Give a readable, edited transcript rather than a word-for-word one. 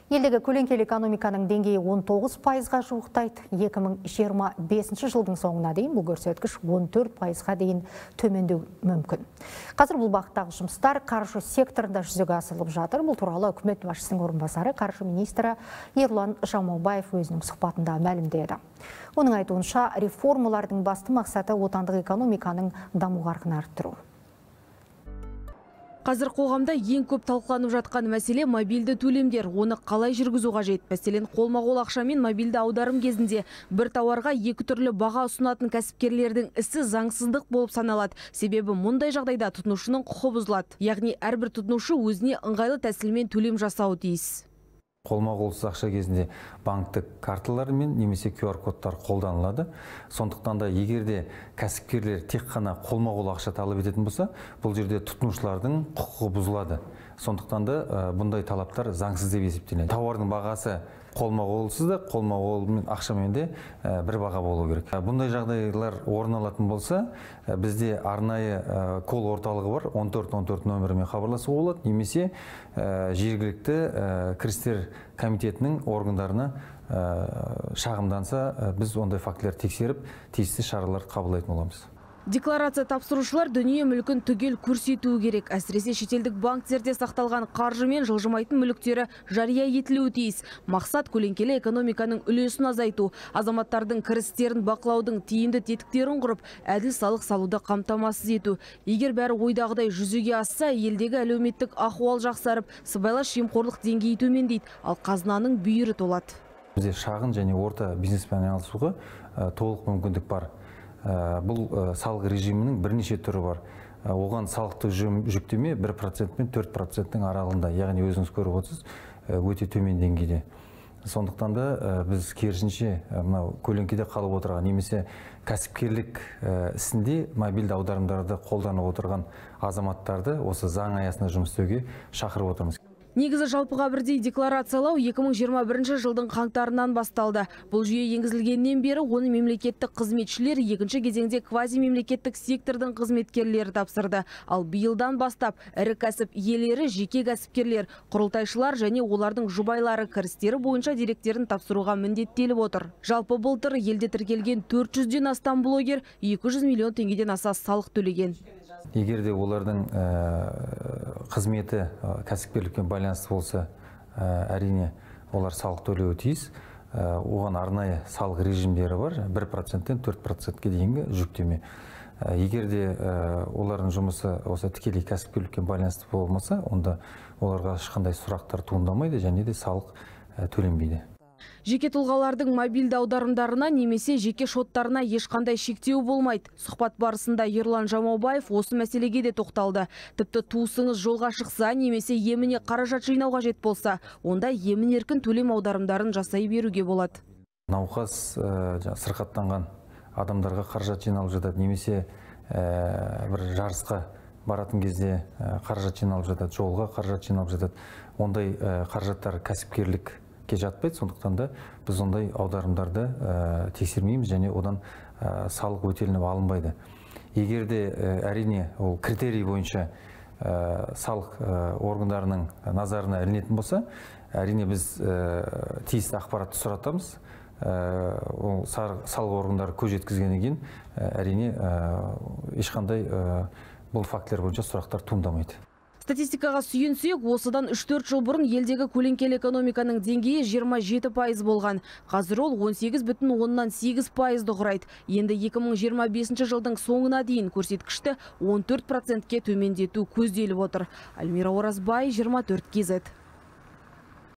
Елдегі көлеңкелі экономиканың деңгейі 19%-ға жуықтайды. 2025 жылдың соңына дейін бұл көрсеткіш 14%-ға дейін төмендеу мүмкін. Қазір бұл бағыттағы жұмыстар қаржы секторында жүзеге асырылып жатыр. Бұл туралы үкімет басшысының орынбасары, қаржы министрі Ерлан Жамаубаев өзінің сұхбатында мәлімдеді. Оның айтуынша, реформалардың басты мақсаты отандық экономиканың даму қарқынын арттыру. Қазір қоғамда ең көп талқыланып жатқан мәселе мобильді төлемдер. Оны қалай жүргізу қажет? Мәселен, қолма-қол ақшамен мобильді аударым кезінде бір тауарға екі түрлі баға ұсынатын кәсіпкерлердің ісі заңсыздық болып саналады. Себебі мұндай жағдайда тұтынушының құқы бұзылады. Яғни әрбір тұтынушы өзіне ыңғайлы тәсілмен төлем жасауы тиіс. Қолма-қолсыз ақша кезінде банктік карталар мен немесе QR-кодтар қолданылады. Сондықтан да егерде кәсіпкерлер тек қана қолма-қол ақша талап ететін болса, бұл жерде тұтынушылардың құқығы бұзылады. Сондықтан да бұндай талаптар заңсыз деп есептеледі. Тауардың бағасы қолма-қолсыз да, қолма-қолмен ақшамен де бір баға болу керек. Бұндай жағдайлар орын алатын болса, бізде арнайы кол орталығы бар, 1414 нөмірімен хабарласуға болады, немесе жергілікті кірістер комитетінің органдарына шағымданса, біз ондай фактілер тексеріп, тиісті шаралар қабылдайтын боламыз. Декларация тапсырушылар дүние мүлкін түгел көрсетуі керек. Әсіресе шетелдік банктерде сақталған қаржы мен жылжымайтын мүліктері жария етілуі тиіс. Мақсат көлеңкелі экономиканың үлесін азайту, азаматтардың кірістерін бақылаудың тиімді тетіктерін құрып, әділ салық салуды қамтамасыз ету. Егер бәрі ойдағыдай жүзеге асса, елдегі әлеуметтік ахуал жақсарып, сыбайлас жемқорлық деңгейі төмендейді, ал қазынаның бүйірі толады. Бізде шағын және орта бизнеспен айналысуға толық мүмкіндік бар. Бұл салық режимінің бірнеше түрі бар. Оған салықтық жүктеме 1% мен 4%-ның аралығында, яғни өзіңіз көріп отырсыз, өте төмен деңгейде. Сондықтан да біз керісінше мынау көлеңкеде қалып отырған немесе кәсіпкерлік ісінде мобильді аударымдарды қолданып отырған азаматтарды осы заң аясында жұмыс істеуге шақырып отырмыз. Негізі жалпыға бірдей декларациялау 2021 жылдың қаңтарынан басталды. Бұл жүйе енгізілгеннен бері оны мемлекеттік қызметшілер, екінші кезеңде квази-мемлекеттік сектордың қызметкерлері тапсырды. Ал биылдан бастап ірі кәсіп иелері, жеке кәсіпкерлер, құрылтайшылар және олардың жұбайлары кірістері бойынша деректерін тапсыруға міндеттеліп отыр. Жалпы былтыр елде тіркелген 400-ден астам блогер 200 миллион теңгеден аса салық төлеген. Егерде олардың қызметі кәсіпкерлікпен байланысты болса, әрине олар салық төлеуі тиіс. Оған арнайы салық режимдері бар, 1%-тен 4%-ке дейінгі жүктеме. Егерде олардың жұмысы осы тікелей кәсіпкерлікпен байланысты болмаса, онда оларға ешқандай сұрақтар туындамайды және де салық төленбейді. Жеке тұлғалардың мобильді аударымдарына немесе жеке шоттарына ешқандай шектеу болмайды. Сұхбат барысында Ерлан Жамаубаев осы мәселеге де тоқталды. Тіпті туысыңыз жолға шықса немесе еміне қаражат жинау қажет болса, онда емін еркін төлем аударымдарын жасай беруге болады. Науқас сырқаттанған адамдарға қаражат жиналып жатады, немесе бір жарысқа баратын кезде қаражат жиналып жатады, жолға қаражат жиналып жатады. Ондай қаражаттар кәсіпкерлік жатпайды, сондықтан да біз ондай аударымдарды тексермейміз және одан салық өтелініп алынбайды. Егерде әрине ол критерий бойынша салық органдарының назарына ілінетін болса, әрине біз тиісті ақпаратты сұратамыз. Ол салық органдары көз жеткізгеннен кейін әрине ешқандай бұл фактілер бойынша сұрақтар туындамайды. Статистикаға сүйенсек, осыдан 3-4 жыл бұрын елдегі көлеңкелі экономиканың деңгейі 27% болған. Қазір ол 18,8% құрайды. Енді 2025 жылдың соңына дейін көрсеткішті 14%-ке төмендету көзделіп отыр. Альмира Оразбай, 24 KZ.